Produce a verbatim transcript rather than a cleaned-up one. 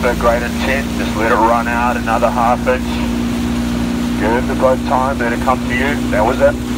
for greater than ten, just let it run out another half inch. Good for both time, let it come to you. That was it.